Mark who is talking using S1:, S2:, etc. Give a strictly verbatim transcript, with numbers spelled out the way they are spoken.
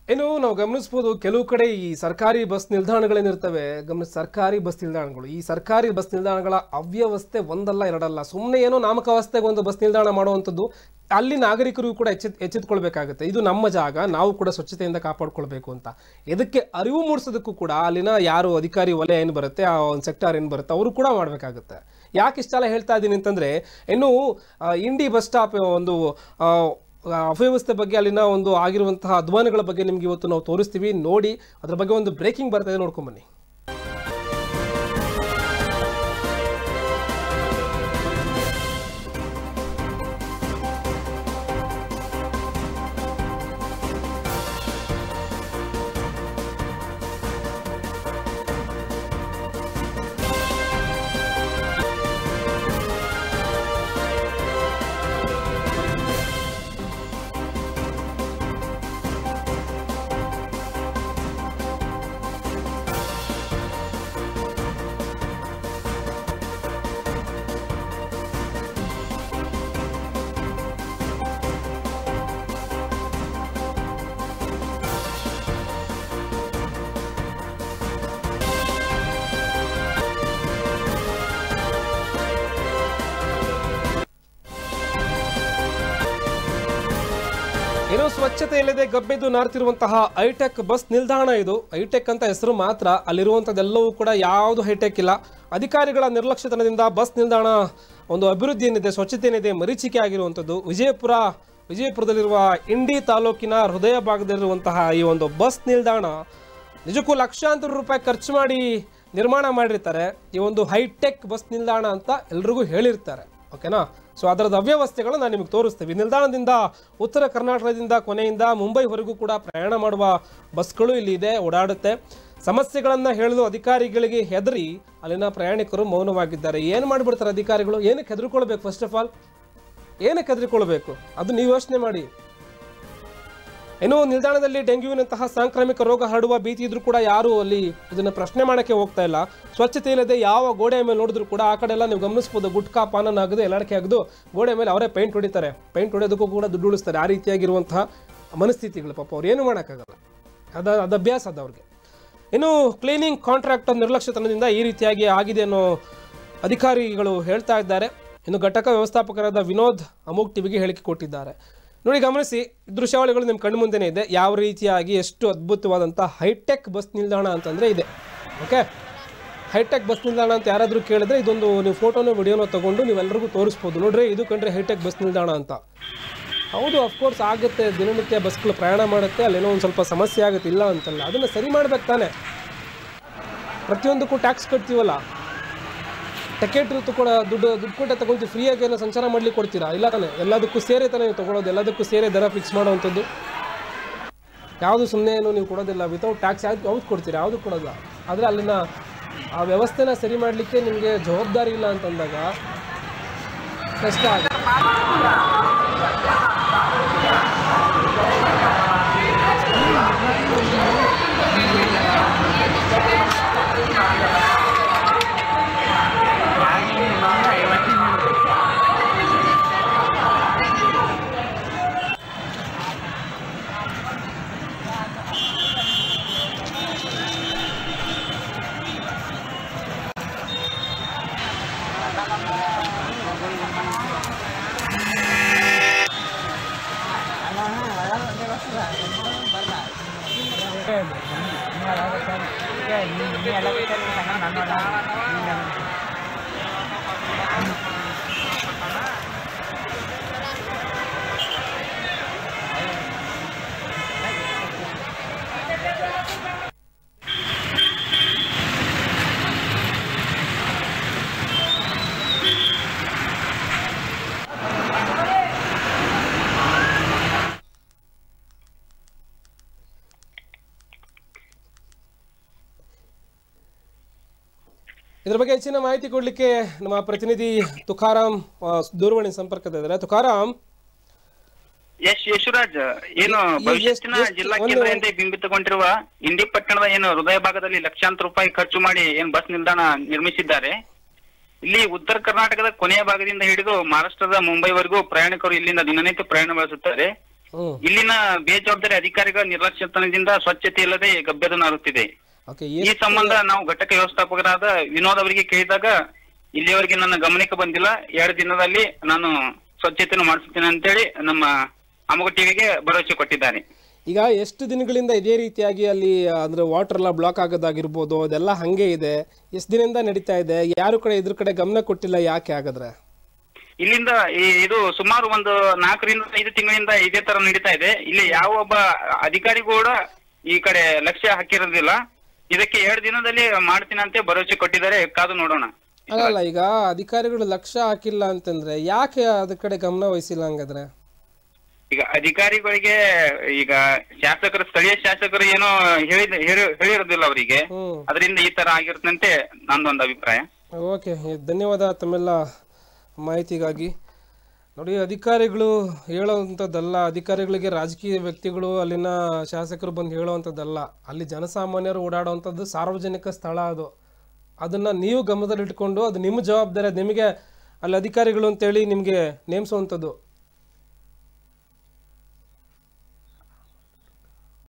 S1: ಏನು ನಾವು ಗಮನಿಸಬಹುದು ಕೆಲವು ಕಡೆ ಈ ಸರ್ಕಾರಿ ಬಸ್ ನಿಲ್ದಾಣಗಳೇನಿರ್ತವೆ ಗಮನ ಸರ್ಕಾರಿ ಬಸ್ ನಿಲ್ದಾಣಗಳು ಈ ಸರ್ಕಾರಿ ಬಸ್ ನಿಲ್ದಾಣಗಳ ಅವ್ಯವಸ್ಥೆ ಒಂದಲ್ಲ ಎರಡಲ್ಲ ಸುಮ್ಮನೆ ಏನೋ ನಾಮಕಾವಸ್ಥೆಗೆ ಒಂದು ಬಸ್ ನಿಲ್ದಾಣ ಮಾಡುವಂಥದ್ದು ಅಲ್ಲಿ ನಾಗರಿಕರು ಕೂಡ ಎಚ್ಚೆತ್ ಎಚ್ಚೆತ್ತುಕೊಳ್ಬೇಕಾಗುತ್ತೆ ಇದು ನಮ್ಮ ಜಾಗ ನಾವು ಕೂಡ ಸ್ವಚ್ಛತೆಯಿಂದ ಕಾಪಾಡ್ಕೊಳ್ಬೇಕು ಅಂತ ಇದಕ್ಕೆ ಅರಿವು ಮೂಡಿಸೋದಕ್ಕೂ ಕೂಡ ಅಲ್ಲಿನ ಯಾರು ಅಧಿಕಾರಿ ವಲಯ ಏನು ಬರುತ್ತೆ ಆ ಒಂದು ಸೆಕ್ಟಾರ್ ಏನು ಬರುತ್ತೆ ಅವರು ಕೂಡ ಮಾಡಬೇಕಾಗುತ್ತೆ ಯಾಕೆ ಇಷ್ಟೆಲ್ಲ ಹೇಳ್ತಾ ಇದ್ದೀನಿ ಅಂತಂದರೆ ಇನ್ನು ಇಂಡಿ ಬಸ್ ಸ್ಟಾಪ್ ಒಂದು ಅವ್ಯವಸ್ಥೆ ಬಗ್ಗೆ ಅಲ್ಲಿನ ಒಂದು ಆಗಿರುವಂತಹ ಅಧ್ವಾನಗಳ ಬಗ್ಗೆ ನಿಮ್ಗೆ ಇವತ್ತು ನಾವು ತೋರಿಸ್ತೀವಿ ನೋಡಿ ಅದರ ಬಗ್ಗೆ ಒಂದು ಬ್ರೇಕಿಂಗ್ ಬರ್ತಾ ಇದೆ ನೋಡ್ಕೊಂಡ್ ಬನ್ನಿ ಏನೋ ಸ್ವಚ್ಛತೆ ಇಲ್ಲದೆ ಗಬ್ಬೆದ್ದು ನಾರ್ತಿರುವಂತಹ ಹೈಟೆಕ್ ಬಸ್ ನಿಲ್ದಾಣ ಇದು ಹೈಟೆಕ್ ಅಂತ ಹೆಸರು ಮಾತ್ರ ಅಲ್ಲಿರುವಂಥದ್ದೆಲ್ಲವೂ ಕೂಡ ಯಾವುದು ಹೈಟೆಕ್ ಇಲ್ಲ ಅಧಿಕಾರಿಗಳ ನಿರ್ಲಕ್ಷ್ಯತನದಿಂದ ಬಸ್ ನಿಲ್ದಾಣ ಒಂದು ಅಭಿವೃದ್ಧಿ ಏನಿದೆ ಸ್ವಚ್ಛತೆ ಏನಿದೆ ಮರೀಚಿಕೆ ಆಗಿರುವಂಥದ್ದು ವಿಜಯಪುರ ವಿಜಯಪುರದಲ್ಲಿರುವ ಇಂಡಿ ತಾಲೂಕಿನ ಹೃದಯ ಭಾಗದಲ್ಲಿರುವಂತಹ ಈ ಒಂದು ಬಸ್ ನಿಲ್ದಾಣ ನಿಜಕ್ಕೂ ಲಕ್ಷಾಂತರ ರೂಪಾಯಿ ಖರ್ಚು ಮಾಡಿ ನಿರ್ಮಾಣ ಮಾಡಿರ್ತಾರೆ ಈ ಒಂದು ಹೈಟೆಕ್ ಬಸ್ ನಿಲ್ದಾಣ ಅಂತ ಎಲ್ರಿಗೂ ಹೇಳಿರ್ತಾರೆ ಓಕೆನಾ ಸೊ ಅದರದ ಅವ್ಯವಸ್ಥೆಗಳು ನಾನು ನಿಮಗೆ ತೋರಿಸ್ತೀವಿ ನಿಲ್ದಾಣದಿಂದ ಉತ್ತರ ಕರ್ನಾಟಕದಿಂದ ಕೊನೆಯಿಂದ ಮುಂಬೈವರೆಗೂ ಕೂಡ ಪ್ರಯಾಣ ಮಾಡುವ ಬಸ್ಗಳು ಇಲ್ಲಿ ಇದೆ ಓಡಾಡುತ್ತೆ ಸಮಸ್ಯೆಗಳನ್ನು ಹೇಳಲು ಅಧಿಕಾರಿಗಳಿಗೆ ಹೆದರಿ ಅಲ್ಲಿನ ಪ್ರಯಾಣಿಕರು ಮೌನವಾಗಿದ್ದಾರೆ ಏನು ಮಾಡಿಬಿಡ್ತಾರೆ ಅಧಿಕಾರಿಗಳು ಏನಕ್ಕೆ ಹೆದರ್ಕೊಳ್ಬೇಕು ಫಸ್ಟ್ ಆಫ್ ಆಲ್ ಏನಕ್ಕೆ ಹೆದರ್ಕೊಳ್ಬೇಕು ಅದು ನೀವು ಯೋಚನೆ ಮಾಡಿ ಏನೋ ನಿಲ್ದಾಣದಲ್ಲಿ ಡೆಂಗ್ಯೂನಂತಹ ಸಾಂಕ್ರಾಮಿಕ ರೋಗ ಹರಡುವ ಭೀತಿ ಇದ್ರೂ ಕೂಡ ಯಾರು ಅಲ್ಲಿ ಇದನ್ನು ಪ್ರಶ್ನೆ ಮಾಡೋಕ್ಕೆ ಹೋಗ್ತಾ ಇಲ್ಲ ಸ್ವಚ್ಛತೆ ಇಲ್ಲದೆ ಯಾವ ಗೋಡೆ ಮೇಲೆ ನೋಡಿದ್ರು ಕೂಡ ಆ ಕಡೆ ಎಲ್ಲ ನೀವು ಗಮನಿಸ್ಬೋದು ಗುಟ್ಕಾ ಪಾನನ ಆಗದು ಎಲ್ಲಾಡಿಕೆ ಆಗದು ಗೋಡೆ ಮೇಲೆ ಅವರೇ ಪೇಂಟ್ ಹೊಡಿತಾರೆ ಪೇಂಟ್ ಹೊಡೆಯೋದಕ್ಕೂ ಕೂಡ ದುಡ್ಡು ಉಳಿಸ್ತಾರೆ ಆ ರೀತಿಯಾಗಿರುವಂತಹ ಮನಸ್ಥಿತಿಗಳು ಪಾಪ ಅವ್ರು ಏನು ಮಾಡೋಕ್ಕಾಗಲ್ಲ ಅದ ಅದು ಅಭ್ಯಾಸ ಅದ ಅವ್ರಿಗೆ ಇನ್ನು ಕ್ಲೀನಿಂಗ್ ಕಾಂಟ್ರಾಕ್ಟರ್ ನಿರ್ಲಕ್ಷ್ಯತನದಿಂದ ಈ ರೀತಿಯಾಗಿ ಆಗಿದೆ ಅನ್ನೋ ಅಧಿಕಾರಿಗಳು ಹೇಳ್ತಾ ಇದ್ದಾರೆ ಇನ್ನು ಘಟಕ ವ್ಯವಸ್ಥಾಪಕರಾದ ವಿನೋದ್ ಅಮೋಘ್ ಟಿವಿಗೆ ಹೇಳಿಕೆ ಕೊಟ್ಟಿದ್ದಾರೆ ನೋಡಿ ಗಮನಿಸಿ ದೃಶ್ಯಾವಳಿಗಳು ನಿಮ್ಮ ಕಣ್ಣು ಮುಂದೆನೇ ಇದೆ ಯಾವ ರೀತಿಯಾಗಿ ಎಷ್ಟು ಅದ್ಭುತವಾದಂಥ ಹೈಟೆಕ್ ಬಸ್ ನಿಲ್ದಾಣ ಅಂತಂದರೆ ಇದೆ ಓಕೆ ಹೈಟೆಕ್ ಬಸ್ ನಿಲ್ದಾಣ ಅಂತ ಯಾರಾದರೂ ಕೇಳಿದ್ರೆ ಇದೊಂದು ನೀವು ಫೋಟೋನೋ ವಿಡಿಯೋನೋ ತೊಗೊಂಡು ನೀವೆಲ್ಲರಿಗೂ ತೋರಿಸ್ಬೋದು ನೋಡ್ರಿ ಇದು ಕಂಡ್ರೆ ಹೈಟೆಕ್ ಬಸ್ ನಿಲ್ದಾಣ ಅಂತ ಹೌದು ಅಫ್ಕೋರ್ಸ್ ಆಗುತ್ತೆ ದಿನನಿತ್ಯ ಬಸ್ಗಳು ಪ್ರಯಾಣ ಮಾಡುತ್ತೆ ಅಲ್ಲೇನೋ ಒಂದು ಸ್ವಲ್ಪ ಸಮಸ್ಯೆ ಆಗುತ್ತೆ ಇಲ್ಲ ಅಂತಲ್ಲ ಅದನ್ನು ಸರಿ ಮಾಡ್ಬೇಕು ತಾನೆ ಪ್ರತಿಯೊಂದಕ್ಕೂ ಟ್ಯಾಕ್ಸ್ ಕಟ್ತೀವಲ್ಲ ಟಿಕೆಟ್ ಇರುತ್ತೆ ಕೂಡ ದುಡ್ಡು ದುಡ್ಡು ಕೊಟ್ಟೆ ತೊಗೊಳ್ತೀವಿ ಫ್ರೀಯಾಗಿ ಏನೋ ಸಂಚಾರ ಮಾಡ್ಲಿಕ್ಕೆ ಕೊಡ್ತೀರಾ ಇಲ್ಲ ತಾನೆ ಎಲ್ಲದಕ್ಕೂ ಸೇರೆ ತಾನೇ ನೀವು ತೊಗೊಳೋದು ಎಲ್ಲದಕ್ಕೂ ಸೇರೆ ದರ ಫಿಕ್ಸ್ ಮಾಡೋವಂಥದ್ದು ಯಾವುದು ಸುಮ್ಮನೆ ಏನು ನೀವು ಕೊಡೋದಿಲ್ಲ ವಿತೌಟ್ ಟ್ಯಾಕ್ಸ್ ಯಾವ್ದು ಯಾವ್ದು ಕೊಡ್ತೀರಾ ಯಾವುದು ಕೊಡೋಲ್ಲ ಆದರೆ ಅಲ್ಲಿನ ಆ ವ್ಯವಸ್ಥೆನ ಸರಿ ಮಾಡಲಿಕ್ಕೆ ನಿಮಗೆ ಜವಾಬ್ದಾರಿ ಇಲ್ಲ ಅಂತಂದಾಗ ಕಷ್ಟ ಆಗುತ್ತೆ ಇದರ ಬಗ್ಗೆ ಹೆಚ್ಚಿನ ಮಾಹಿತಿ ಕೊಡಲಿಕ್ಕೆ ನಮ್ಮ ಪ್ರತಿನಿಧಿ ತುಕಾರಾಮ್ ದೂರವಾಣಿ ಸಂಪರ್ಕದಲ್ಲಿದ್ದಾರೆ ತುಕಾರಾಮ್
S2: ಯಶ್ ಯಶರಾಜ್ ಏನು ಭವಿಷ್ಯತ್ತಿನ ಜಿಲ್ಲಾ ಕೇಂದ್ರ ಎಂದೇ ಬಿಂಬಿತಗೊಂಡಿರುವ ಇಂಡಿ ಪಟ್ಟಣದ ಏನು ಹೃದಯ ಭಾಗದಲ್ಲಿ ಲಕ್ಷಾಂತರ ರೂಪಾಯಿ ಖರ್ಚು ಮಾಡಿ ಏನು ಬಸ್ ನಿಲ್ದಾಣ ನಿರ್ಮಿಸಿದ್ದಾರೆ ಇಲ್ಲಿ ಉತ್ತರ ಕರ್ನಾಟಕದ ಕೊನೆಯ ಭಾಗದಿಂದ ಹಿಡಿದು ಮಹಾರಾಷ್ಟ್ರದ ಮುಂಬೈವರೆಗೂ ಪ್ರಯಾಣಿಕರು ಇಲ್ಲಿಂದ ದಿನನಿತ್ಯ ಪ್ರಯಾಣ ಬೆಳೆಸುತ್ತಾರೆ ಇಲ್ಲಿನ ಬೇಜವಾಬ್ದಾರಿ ಅಧಿಕಾರಿಗಳ ನಿರ್ಲಕ್ಷ್ಯತನದಿಂದ ಸ್ವಚ್ಛತೆ ಇಲ್ಲದೆ ಗಬ್ಬೆದು ನಾರುತ್ತಿದೆ. ಈ ಸಂಬಂಧ ನಾವು ಘಟಕ ವ್ಯವಸ್ಥಾಪಕರಾದ ವಿನೋದ್ ಅವರಿಗೆ ಕೇಳಿದಾಗ ಇಲ್ಲಿಯವರೆಗೆ ನನ್ನ ಗಮನಕ್ಕೆ ಬಂದಿಲ್ಲ, ಎರಡು ದಿನದಲ್ಲಿ ನಾನು ಸ್ವಚ್ಛತೆಯನ್ನು ಮಾಡಿಸುತ್ತೇನೆ ಅಂತೇಳಿ ನಮ್ಮ ಅಮೋಘ ಟಿವಿಗೆ ಭರವಸೆ ಕೊಟ್ಟಿದ್ದಾರೆ.
S1: ಈಗ ಎಷ್ಟು ದಿನಗಳಿಂದ ಇದೇ ರೀತಿಯಾಗಿ ಅಲ್ಲಿ ಅಂದ್ರೆ ವಾಟರ್ ಎಲ್ಲ ಬ್ಲಾಕ್ ಆಗೋದಾಗಿರ್ಬೋದು, ಅದೆಲ್ಲ ಹಂಗೆ ಇದೆ, ಎಷ್ಟು ದಿನದಿಂದ ನಡೀತಾ ಇದೆ, ಯಾರು ಕಡೆ ಇದ್ರ ಕಡೆ ಗಮನ ಕೊಟ್ಟಿಲ್ಲ, ಯಾಕೆ ಹಾಗಾದ್ರೆ?
S2: ಇಲ್ಲಿಂದ ಇದು ಸುಮಾರು ಒಂದು ನಾಲ್ಕರಿಂದ ಐದು ತಿಂಗಳಿಂದ ಇದೇ ತರ ನಡೀತಾ ಇದೆ. ಇಲ್ಲಿ ಯಾವ ಒಬ್ಬ ಅಧಿಕಾರಿ ಕೂಡ ಈ ಕಡೆ ಲಕ್ಷ್ಯ ಹಾಕಿರೋದಿಲ್ಲ. ಇದಕ್ಕೆ ಎರಡು ದಿನದಲ್ಲಿ ಮಾಡ್ತೀನಿ ಅಂತ ಭರವಸೆ ಕೊಟ್ಟಿದ್ದಾರೆ, ಕಾದು ನೋಡೋಣ.
S1: ಅಲ್ಲ, ಈಗ ಅಧಿಕಾರಿಗಳು ಲಕ್ಷ್ಯ ಹಾಕಿಲ್ಲ ಅಂತಂದ್ರೆ ಯಾಕೆ ಅದ್ರ ಕಡೆ ಗಮನ ವಹಿಸಿಲ್ಲ ಹಂಗಾದ್ರೆ?
S2: ಈಗ ಅಧಿಕಾರಿಗಳಿಗೆ ಈಗ ಶಾಸಕರು ಸ್ಥಳೀಯ ಶಾಸಕರು ಏನೋ ಹೇಳಿದ ಹೇಳಿರೋದಿಲ್ಲ ಅವರಿಗೆ, ಅದರಿಂದ ಈ ತರ ಆಗಿರುತ್ತಂತೆ ನಂದೊಂದು ಅಭಿಪ್ರಾಯ.
S1: ಓಕೆ, ಧನ್ಯವಾದ ತಮ್ಮೆಲ್ಲ ಮಾಹಿತಿಗಾಗಿ. ನೋಡಿ, ಅಧಿಕಾರಿಗಳು ಹೇಳೋವಂಥದ್ದಲ್ಲ, ಅಧಿಕಾರಿಗಳಿಗೆ ರಾಜಕೀಯ ವ್ಯಕ್ತಿಗಳು ಅಲ್ಲಿನ ಶಾಸಕರು ಬಂದು ಹೇಳೋವಂಥದ್ದಲ್ಲ. ಅಲ್ಲಿ ಜನಸಾಮಾನ್ಯರು ಓಡಾಡುವಂಥದ್ದು ಸಾರ್ವಜನಿಕ ಸ್ಥಳ, ಅದು ಅದನ್ನು ನೀವು ಗಮನದಲ್ಲಿಟ್ಕೊಂಡು ಅದು ನಿಮ್ಮ ಜವಾಬ್ದಾರಿ, ಅದು ನಿಮಗೆ ಅಲ್ಲಿ ಅಧಿಕಾರಿಗಳು ಅಂತೇಳಿ ನಿಮಗೆ ನೇಮಿಸುವಂಥದ್ದು.